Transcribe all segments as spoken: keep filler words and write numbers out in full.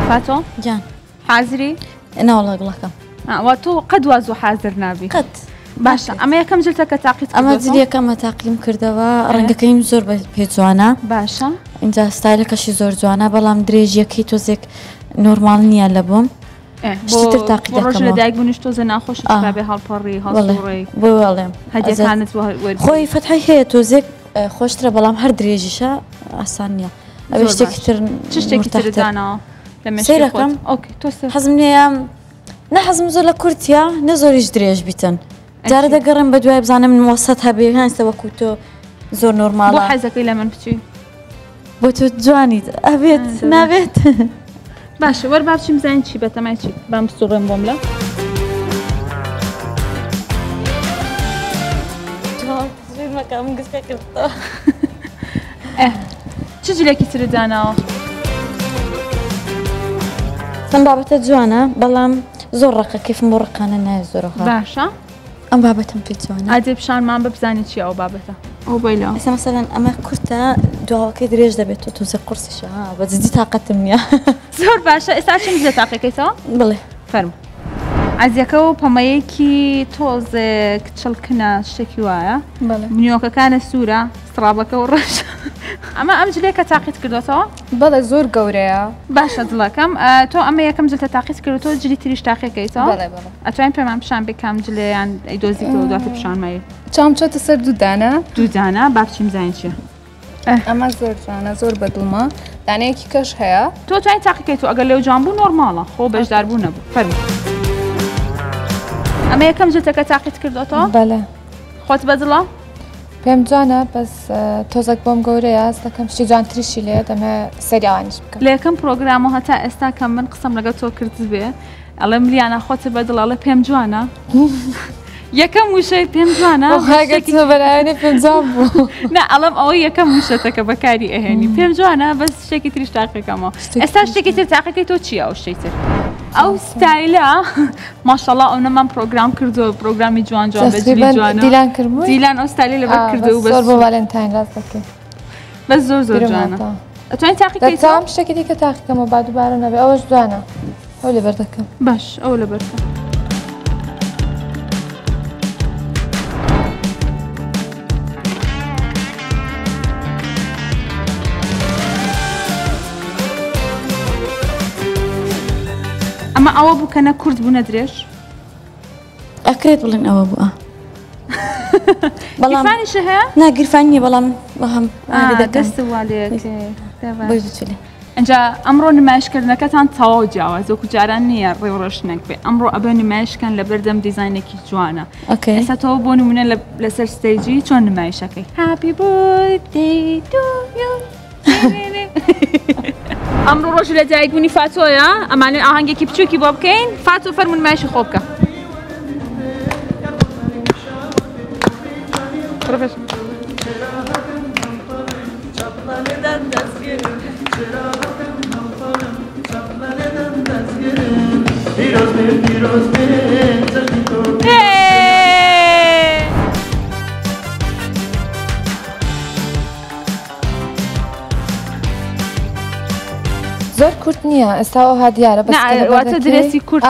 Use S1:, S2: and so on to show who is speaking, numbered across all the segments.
S1: فاتۆ
S2: جان
S1: حازری
S2: ناوەڵە گوڵەکەم
S1: وا تۆ قەت واز و حازر نابی
S2: قەت
S1: باشە ئەمە یەکەم جلتەکە تاقیت
S2: ئەمە جلیەکەمە تاقیم کردەوە ڕەنگەکەیم زۆر پێ جوانە
S1: باشە
S2: اینجا ستایلەکەشی زۆر جوانە بەڵام درێژیەکەی تۆزێک نۆرمال نییە لە بۆم شتر تاقی
S1: ڕۆژ لە دایک بوونیش تۆزە ناخۆش بێ هەڵپەڕی هەڵڕێی
S2: بۆ وەڵێم
S1: هەدیەکانت
S2: خۆی فەتحی هەیە تۆزێک خۆشترە بەڵام هەر درێژیشە ئاسان نییە ئەوێ شتێکی تر
S1: چ شتێکی تردانەوە لە
S2: مێشکەکەم حەزم نییە نە حەزم زۆر لە کورتیا نە زۆریش درێژ بیتن جارە دەگەڕم بە دوای بزانم وەسەد هەبێ هەنسە وەکو تۆ زۆر نۆرماڵە
S1: بۆ حەزەکەی لە من بچووی
S2: بۆ تۆ جوانیت ئەبێت نابێت
S1: باشە وەرە با بچین بزانین چی بەتەمای چی بام بسوڕێم بۆم لە چ جلێکی ترت داناوە
S2: ئەم بابەتە جوانە بەڵام زۆر ڕقە کەفم بۆ ڕقانە نایە زۆرەها
S1: باشە
S2: ئەم بابەتم پێ جوانە
S1: ئادێ پیشانمان ببزانێت چی ئەو بابەتە ئەو بەیلە
S2: ئێستا مەسەلەن ئەمە کورتە دواوەکەی درێژ دەبێت تۆ تۆزە قورسیشە بەجددی تااقەتم نییە
S1: زۆر باشە ئێستا چیم لە تاقیەکەیتەوە
S2: بڵێ
S1: فەرمو عزیەکە و پەمەیەکی تۆزێک چڵکنە شتێکی وایە بنیۆکەکانە سوورە سڕابەکە و ڕەش ئەمە ئەم جلێکە تاقیت کردوێتەوە
S3: بەڵێ زۆر گەورەیە
S1: باشە دڵەکەم تۆ ئەمە یەکەم جلتە تاقیت کردوەوە جلی تریش تاقیەکەیتەوە ئەتوانین پێمان پیشان بێ کام جلەیان ئەیدۆزی کردو دواتە پیشانمایی
S3: چام چۆتە سەر دوودانە
S1: دوودانە با بچیم زانین چیە
S3: ئەمە زۆر جوانە زۆر بەدڵمە دانەیەکی کەش هەیە
S1: تۆ توانین تاقیکەیت و ئەگەر لێو جوان بوو نۆرماڵە خۆ بەشداربوو نەبوو فەرموو ئەمە یەکەم جلتەکە تاقیت کردوەوە
S3: بەڵێ
S1: خۆت بەدڵە
S3: پێم جوانە بەس تۆزێک بۆم گەورەیە دەکەم شتی جوانتریشی لێ دەمە سەریاوانیش بکەم
S1: لە یەکەم پرۆگرام و هەتا ئێستا کەم من قسەم لەگە تۆ کرد بێ ئەڵێم لیانە خۆت بەدڵ ئەڵێ پێم جوانە یەکەم وشەی پێم جوانە
S3: بەلایەنێ پێم جوان بوو
S1: نە ئەڵم ئەوەی یەکەم وشەتەکە بەکاری ئەهێنی پێم جوانە بەس شتێکی تریش تاقیەکەمەوە ئێستا شتێکی تر تاقیەکەی تۆ چییە ئەو شتێکی تر ئەو ستایلە ماشەڵڵا ئەو نەمان پرۆگرام کردو پرۆگرامی جوان جوان بەجلی جوانە
S3: دیلان کردبوو
S1: دیلان ئەو ستایلی لەبەر کردو
S3: بەس زۆر بۆ ڤالنتاین ڕاست دەکەی
S1: بەس زۆر زۆر جوانە ئەتوانین تاقیەکەی
S3: دەتوانم شتێکی دیکە تاقیەکەمەوە با دووبارە نەبێ ئەوەش جوانە ئەو لەبەر دەکەم
S1: باش ئەو لەبەر ئەمە ئەوە بوو کە نە کورد بوو نە درێژ
S2: ئەکرێت بڵێن ئەوە بووە
S1: بەڵامانیش هەیە
S2: ناگیرفان نیە بەڵام بەهەم
S1: دەست والێ
S2: بچێ
S1: ئەجا ئەمڕۆ نمایشکردنەکەتان تەواو جیاواز وەکو جاران نییە ڕێوڕۆشنێک بێ ئەمڕۆ ئەبێ نمایشکەن لە بەردەم دیزاینێکی جوانە ئێستا تۆ بۆ نمونە لەسەر ستەیجی چۆن نمایشەکەی هاپی بۆردی ئەمڕۆ ڕۆژ لە جایگبوونی فاتۆیە ئەمانێ ئاهەنگێکی بچووکی بۆ بکەین فاتۆ فەرمون نمایشی خۆ بکە
S3: زۆر کورت نییە ئێستا ئەوها دیارە
S1: بەواتە درێسی کورت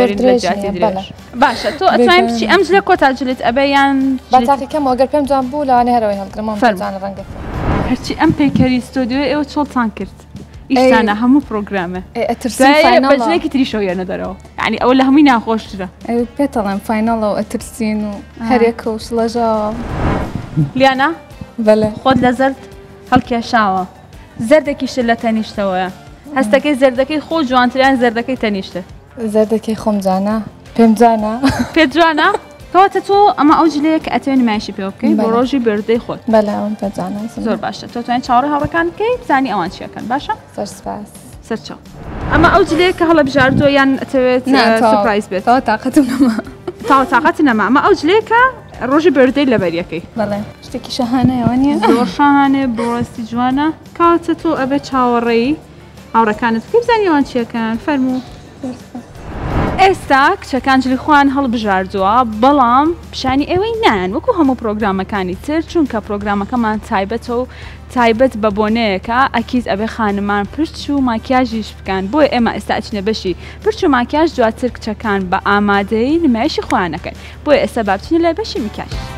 S1: باشە تۆ ئەتوانین بچی ئەم جلە کۆتا جلێت ئەبێ یان
S3: باتاقیکەم ئەگەر پێم جوان بوو لەوانێ هەرەوەی هەڵگرمەوە فەرمانە ڕەنگە
S1: هەرچی ئەم پێکەری ستۆدیۆ ئێوە چۆڵتان کرد ئیشتانە هەموو پرۆگرامە بەجلێکی تری شەویانە دەرەوە یعنی ئەوە لە هەمووی ناخۆشترە
S3: پێتەڵێن فاینەڵەوە ئەترسین و هەرێکە و شڵەژاوە
S1: لیانە
S3: بەڵێ
S1: خۆت لە زەرد هەڵکێشاوە زەردێکی شت لە تەنیشتەوەیە هەستەکەی زەردەکەی خۆ جوانتریان زەردەکەی تەنیشتە
S3: زەردەکەی خۆم جانە پێم جانە
S1: پێ جوانە کەواتە تۆ ئەمە ئەو جلەیە کە ئەتوێن نمایشی پێ بکەین بۆ ڕۆژی بردەی خۆت
S3: بەڵێ ئەوم پێ جانە
S1: زۆر باشە تۆ توانین چاوەڕێی هاوڕەکان بکەی بزانی ئەوان چیەکەن باشە
S3: زۆر سپاس
S1: سەرچاو ئەمە ئەو جلەیە کە هەڵە بژاردووە یان ئەتەوێت سورپرایز بێت
S3: تاوا تااقەتم نەما
S1: تاوا تااقەت نەما ئەمە ئەو جلەیە کە ڕۆژی بردەی لەبەریەکەی
S3: بەڵێ شتێکی شەهانەیەوە نییە
S1: زۆر شەهانێ بڕاستی جوانە کەواتە تۆ ئەبێ چاوەڕێی هاوڕەکانت بکەی بزانی ئەوان چیەکەن فەرموو ئێستا کچەکان جلی خۆیان هەڵبژاردووە بەڵام پیشانی ئێوەی نان وەکو هەموو پرۆگرامەکانی تر چونکە پرۆگرامەکەمان تایبەتە و تایبەت بە بۆنەیەکە ئەکیز ئەبێ خانمان پرچ و ماکیاژیش بکەن بۆیە ئێمە ئێستا ئەچنە بەشی پرچ و ماکیاژ دواتر کچەکان بە ئامادەی نمایشی خۆیانەکەن بۆیە ئێستا با بچینە لای بەشی مکیاژ.